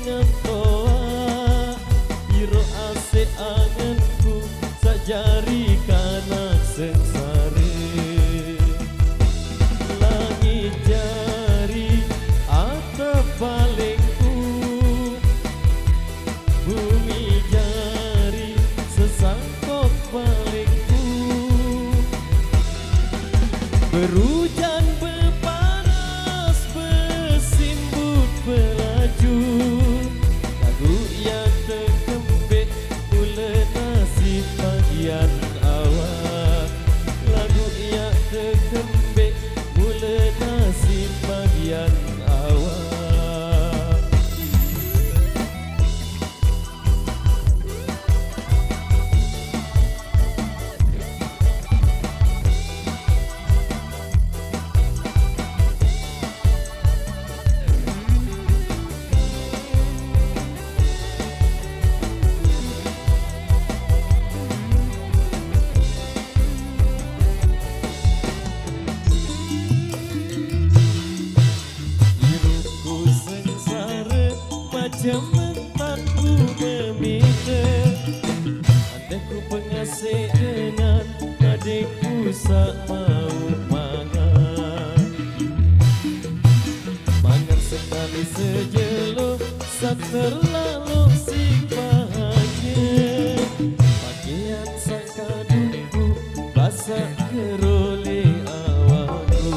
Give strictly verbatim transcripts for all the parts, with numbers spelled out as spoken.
dengan toa iro ase anganku sajari kanak sengsara langit jari atap palingku bumi jari sesangkok palingku berujan bepanas bersimbut pelaju lagu yang terkembik mula nasib bagian awak lagu yang terkembik mula nasib bagian awak. Cementanku meminta adikku pengasih dengan adikku sak mau mangan mangan sekali sejelo sak terlalu si bahagia pakaian sak kadungku basah kerole awakku.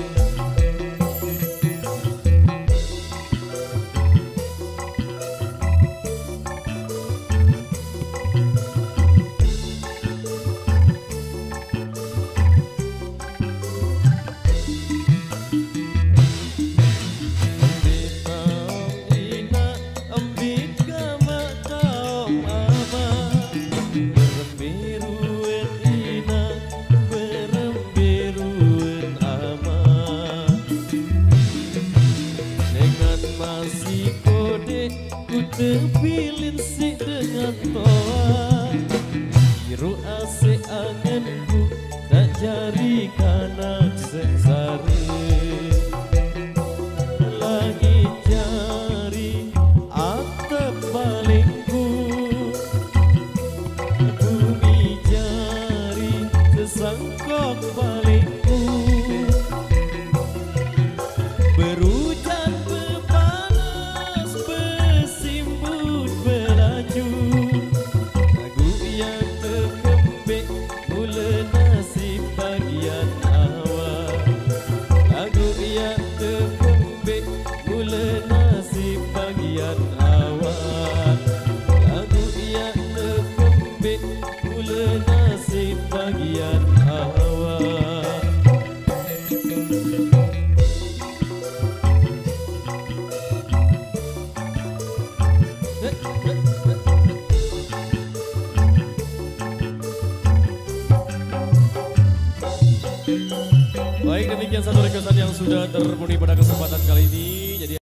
Masih kode ku terpilih si dengan toa biru ase anganku tak jari kanak sengsara langit jari atap palingku bumi jari sesangkok palingku berujan lagu yang terkembik mula nasib bagian awak lagu yang terkembik mula nasib bagian awak lagu yang terkembik mula nasib bagian awak. Baik, demikian satu requestan yang sudah terpenuhi pada kesempatan kali ini. Jadi